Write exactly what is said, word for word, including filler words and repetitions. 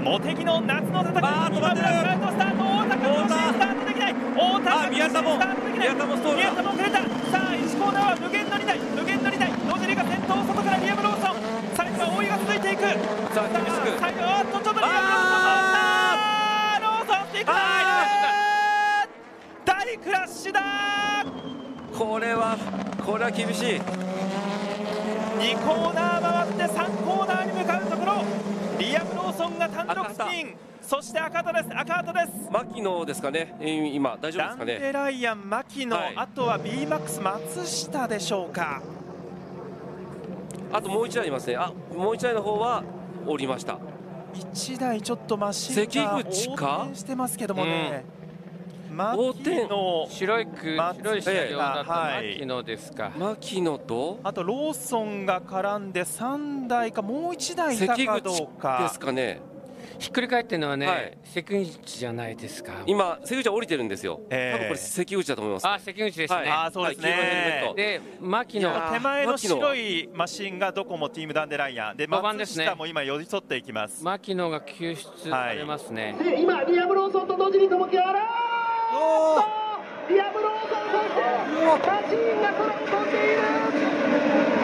茂木の夏の戦い、今村スタートスタート、太田君スタートできない、太田君スタートできない、宮田も遅れた。さあいちコーナーは無限のにだい、無限のにだい、野尻が先頭、外からリアム・ローソン、最後は大井が続いていく。さあ最後はちょっとリアム・ローソン、ローソンスティック大クラッシュだ。 これはこれは厳しい。 にコーナー回ってさんコーナーに向かうところ、リアム・ローソンが単独スピン、そして赤畑です、赤畑です。 牧野ですかね、今大丈夫ですかね。 ダンテライアン、牧野、はい、あとは ビーマックス 松下でしょうか。 あともういちだいいますね。あ、もういちだいの方は降りました。 いちだいちょっとマシンが横転してますけどもね、うん、牧野、 白いく白い車両だった牧野ですか。 牧野とあとローソンが絡んでさんだいか、もういちだいいたかどうかですかね。 ひっくり返ってるのはね、はい、関口じゃないですか。 今関口は降りてるんですよ、えー、多分これ関口だと思います。 あ、関口ですね、はい、 あ、そうですね、 で牧野手前の白いマシンがドコモチームダンデライアンで、松下も今寄り添っていきます。 牧野が救出されますね、 はい、で今リアム・ローソンと同時に友木あらーリアム・ローソン、そしてマシンが空を飛んでいる。